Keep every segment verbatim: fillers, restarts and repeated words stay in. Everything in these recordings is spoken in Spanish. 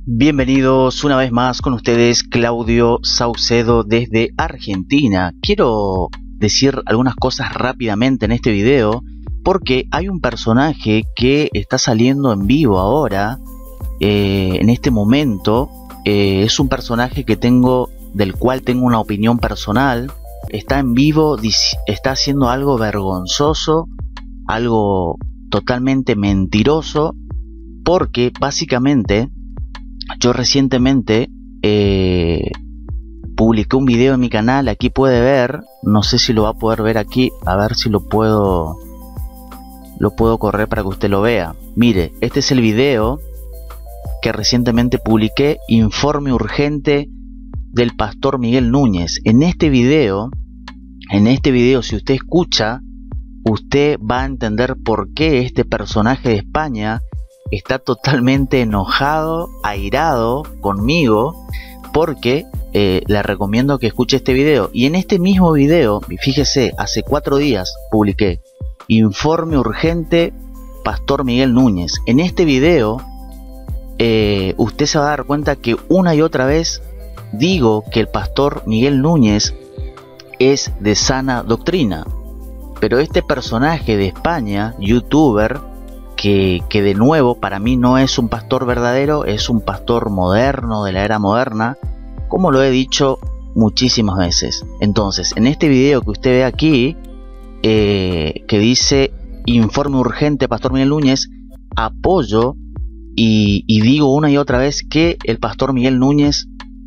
Bienvenidos una vez más con ustedes, Claudio Saucedo desde Argentina. Quiero decir algunas cosas rápidamente en este video porque hay un personaje que está saliendo en vivo ahora, eh, en este momento. Eh, es un personaje que tengo, del cual tengo una opinión personal. Está en vivo, está haciendo algo vergonzoso, algo totalmente mentiroso, porque básicamente yo recientemente eh, publiqué un video en mi canal. Aquí puede ver, no sé si lo va a poder ver aquí, a ver si lo puedo lo puedo correr para que usted lo vea. Mire, este es el video que recientemente publiqué, informe urgente del pastor Miguel Núñez. En este video, en este video, si usted escucha, usted va a entender por qué este personaje de España está totalmente enojado, airado conmigo, porque eh, le recomiendo que escuche este video. Y en este mismo video, fíjese, hace cuatro días publiqué informe urgente pastor Miguel Núñez. En este video eh, usted se va a dar cuenta que una y otra vez digo que el pastor Miguel Núñez es de sana doctrina, pero este personaje de España, youtuber, Que, que de nuevo para mí no es un pastor verdadero, es un pastor moderno, de la era moderna, como lo he dicho muchísimas veces. Entonces, en este video que usted ve aquí, eh, que dice informe urgente pastor Miguel Núñez, apoyo y, y digo una y otra vez que el pastor Miguel Núñez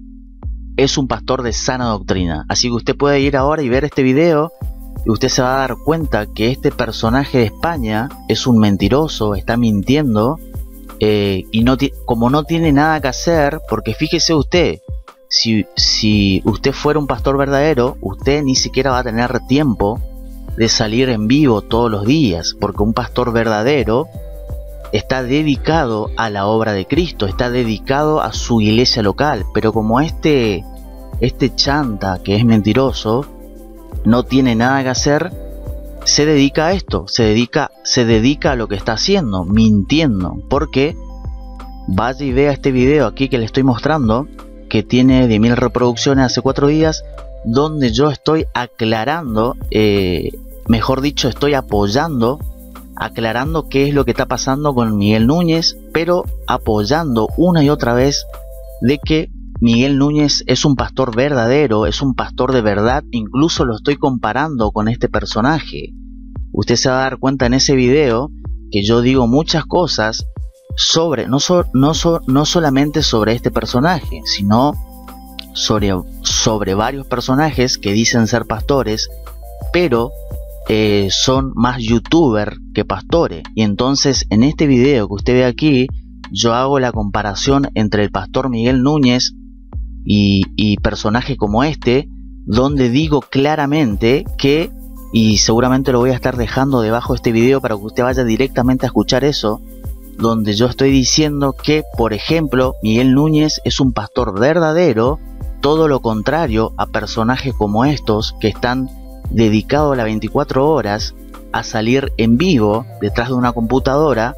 es un pastor de sana doctrina. Así que usted puede ir ahora y ver este video, y usted se va a dar cuenta que este personaje de España es un mentiroso, está mintiendo, eh, y no como no tiene nada que hacer, porque fíjese usted, si, si usted fuera un pastor verdadero, usted ni siquiera va a tener tiempo de salir en vivo todos los días, porque un pastor verdadero está dedicado a la obra de Cristo, está dedicado a su iglesia local. Pero como este, este chanta que es mentiroso no tiene nada que hacer, se dedica a esto, se dedica, se dedica a lo que está haciendo, mintiendo. Porque vaya y vea este video aquí que le estoy mostrando, que tiene diez mil reproducciones hace cuatro días, donde yo estoy aclarando, eh, mejor dicho, estoy apoyando, aclarando qué es lo que está pasando con Miguel Núñez, pero apoyando una y otra vez de que Miguel Núñez es un pastor verdadero, es un pastor de verdad. Incluso lo estoy comparando con este personaje. Usted se va a dar cuenta en ese video que yo digo muchas cosas sobre, no, so, no, so, no solamente sobre este personaje, sino sobre, sobre varios personajes que dicen ser pastores, pero eh, son más youtuber que pastores. Y entonces en este video que usted ve aquí, yo hago la comparación entre el pastor Miguel Núñez Y, y personajes como este, donde digo claramente que, y seguramente lo voy a estar dejando debajo de este video para que usted vaya directamente a escuchar eso, donde yo estoy diciendo que, por ejemplo, Miguel Núñez es un pastor verdadero, todo lo contrario a personajes como estos que están dedicados las veinticuatro horas a salir en vivo detrás de una computadora,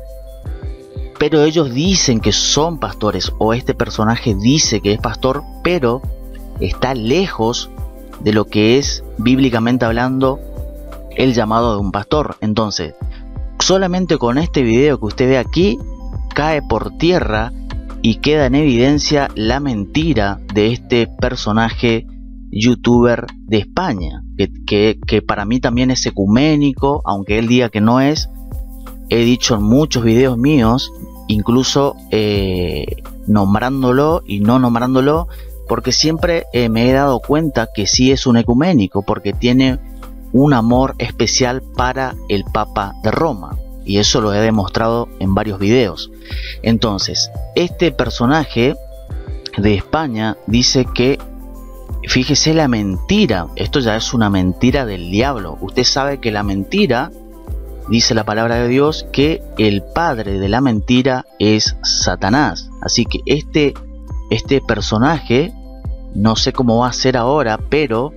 pero ellos dicen que son pastores, o este personaje dice que es pastor, pero está lejos de lo que es, bíblicamente hablando, el llamado de un pastor. Entonces, solamente con este video que usted ve aquí, cae por tierra y queda en evidencia la mentira de este personaje youtuber de España, que, que, que para mí también es ecuménico, aunque él diga que no es. He dicho en muchos videos míos, incluso eh, nombrándolo y no nombrándolo, porque siempre eh, me he dado cuenta que sí es un ecuménico, porque tiene un amor especial para el Papa de Roma, y eso lo he demostrado en varios videos. Entonces, este personaje de España dice que, fíjese la mentira, esto ya es una mentira del diablo. Usted sabe que la mentira, dice la palabra de Dios, que el padre de la mentira es Satanás. Así que este, este personaje, no sé cómo va a ser ahora, pero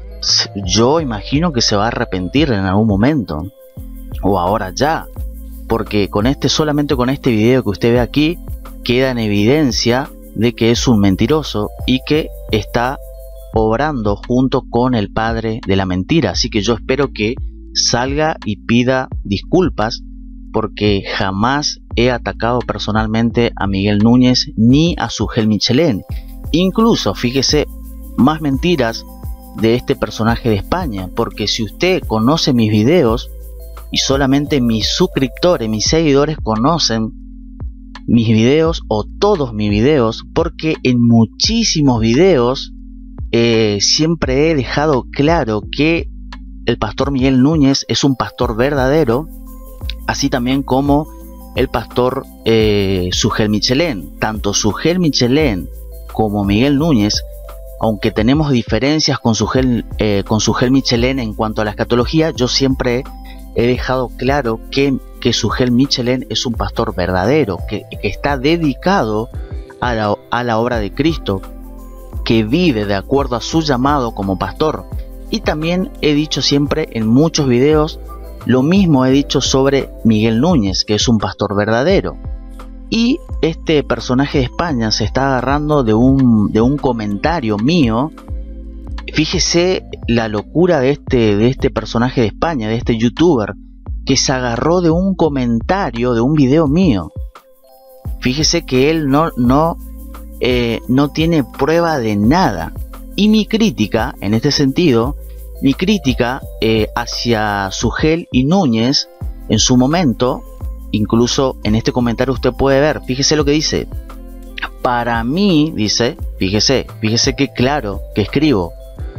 yo imagino que se va a arrepentir en algún momento, o ahora ya, porque con este, solamente con este video que usted ve aquí, queda en evidencia de que es un mentiroso y que está obrando junto con el padre de la mentira. Así que yo espero que salga y pida disculpas, porque jamás he atacado personalmente a Miguel Núñez ni a Sugel Michelén. Incluso, fíjese, más mentiras de este personaje de España, porque si usted conoce mis videos, y solamente mis suscriptores, mis seguidores conocen mis videos o todos mis videos, porque en muchísimos videos eh, siempre he dejado claro que el pastor Miguel Núñez es un pastor verdadero, así también como el pastor eh, Sugel Michelén. Tanto Sugel Michelén como Miguel Núñez, aunque tenemos diferencias con Sugel, eh, con Sugel Michelén en cuanto a la escatología, yo siempre he dejado claro que, que Sugel Michelén es un pastor verdadero, que, que está dedicado a la, a la obra de Cristo, que vive de acuerdo a su llamado como pastor. Y también he dicho siempre en muchos videos, lo mismo he dicho sobre Miguel Núñez, que es un pastor verdadero. Y este personaje de España se está agarrando de un, de un comentario mío. Fíjese la locura de este, de este personaje de España, de este youtuber, que se agarró de un comentario de un video mío. Fíjese que él no, no, eh, no tiene prueba de nada. Y mi crítica, en este sentido, mi crítica eh, hacia Sugel y Núñez, en su momento, incluso en este comentario usted puede ver, fíjese lo que dice. Para mí, dice, fíjese, fíjese que claro que escribo.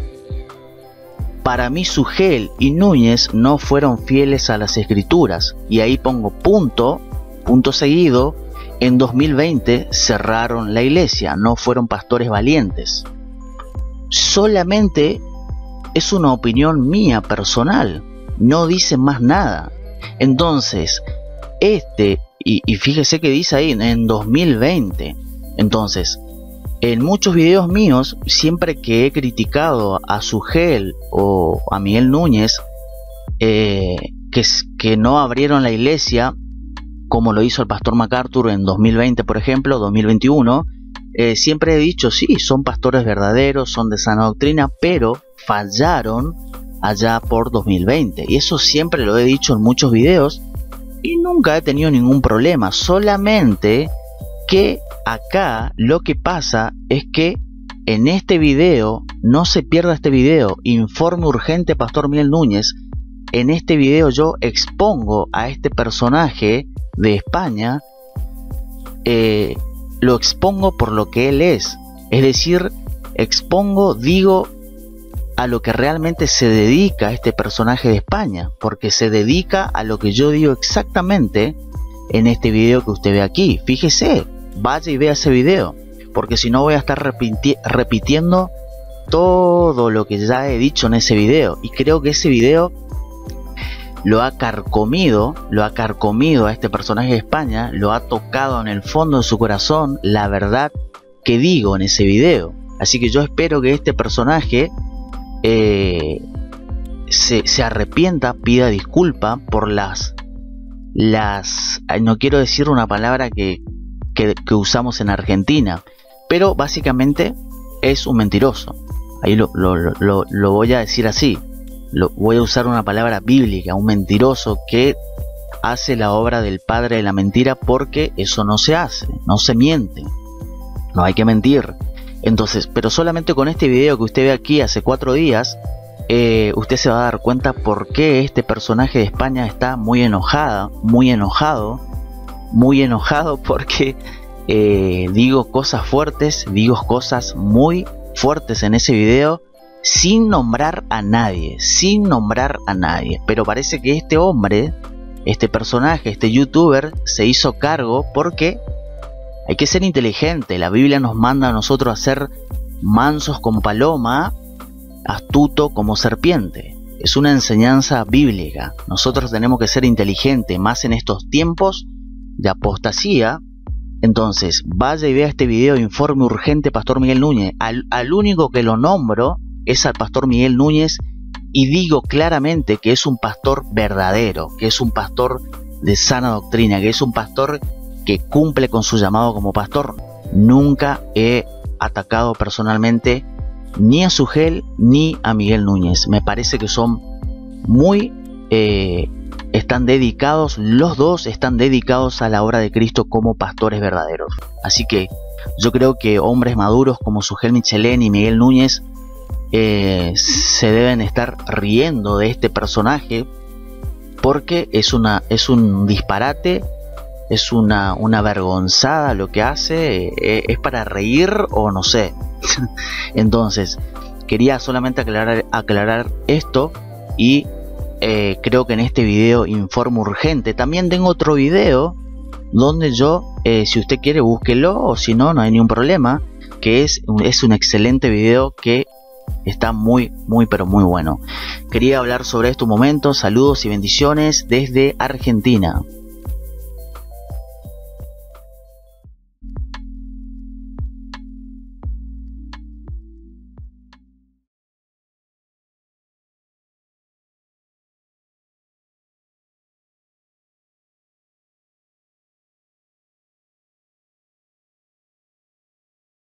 Para mí Sugel y Núñez no fueron fieles a las escrituras. Y ahí pongo punto, punto seguido. En dos mil veinte cerraron la iglesia, no fueron pastores valientes. Solamente es una opinión mía personal, no dice más nada. Entonces, este, y, y fíjese que dice ahí, en dos mil veinte. Entonces, en muchos videos míos, siempre que he criticado a Sugel o a Miguel Núñez, eh, que, que no abrieron la iglesia, como lo hizo el pastor MacArthur en dos mil veinte, por ejemplo, dos mil veintiuno, eh, siempre he dicho, sí, son pastores verdaderos, son de sana doctrina, pero fallaron allá por dos mil veinte. Y eso siempre lo he dicho en muchos videos y nunca he tenido ningún problema. Solamente que acá lo que pasa es que en este video, no se pierda este video, informe urgente pastor Miguel Núñez. En este video yo expongo a este personaje de España, eh, lo expongo por lo que él es, es decir, expongo, digo, a lo que realmente se dedica este personaje de España, porque se dedica a lo que yo digo exactamente en este video que usted ve aquí. Fíjese, vaya y vea ese video, porque si no voy a estar repiti- repitiendo todo lo que ya he dicho en ese video, y creo que ese video lo ha carcomido, lo ha carcomido a este personaje de España, lo ha tocado en el fondo de su corazón la verdad que digo en ese video. Así que yo espero que este personaje eh, se, se arrepienta, pida disculpa por las, las, no quiero decir una palabra que, que, que usamos en Argentina, pero básicamente es un mentiroso. Ahí lo, lo, lo, lo voy a decir así. Lo, voy a usar una palabra bíblica, un mentiroso que hace la obra del padre de la mentira, porque eso no se hace, no se miente, no hay que mentir. Entonces, pero solamente con este video que usted ve aquí hace cuatro días, eh, usted se va a dar cuenta por qué este personaje de España está muy enojada, muy enojado, muy enojado porque eh, digo cosas fuertes, digo cosas muy fuertes en ese video, sin nombrar a nadie, sin nombrar a nadie. Pero parece que este hombre, este personaje, este youtuber, se hizo cargo porque hay que ser inteligente. La Biblia nos manda a nosotros a ser mansos como paloma, astuto como serpiente. Es una enseñanza bíblica. Nosotros tenemos que ser inteligentes, más en estos tiempos de apostasía. Entonces, vaya y vea este video, informe urgente pastor Miguel Núñez. Al, al único que lo nombro es al pastor Miguel Núñez, y digo claramente que es un pastor verdadero, que es un pastor de sana doctrina, que es un pastor que cumple con su llamado como pastor. Nunca he atacado personalmente ni a Sugel ni a Miguel Núñez. Me parece que son muy eh, están dedicados, los dos están dedicados a la obra de Cristo como pastores verdaderos. Así que yo creo que hombres maduros como Sugel Michelén y Miguel Núñez eh, se deben estar riendo de este personaje, porque es una es un disparate, es una, una vergonzada lo que hace, eh, es para reír o no sé. Entonces quería solamente aclarar, aclarar esto, y eh, creo que en este video informo urgente. También tengo otro video donde yo, eh, si usted quiere, búsquelo, o si no, no hay ningún problema, que es, es un excelente video que está muy, muy, pero muy bueno. Quería hablar sobre esto un momento. Saludos y bendiciones desde Argentina.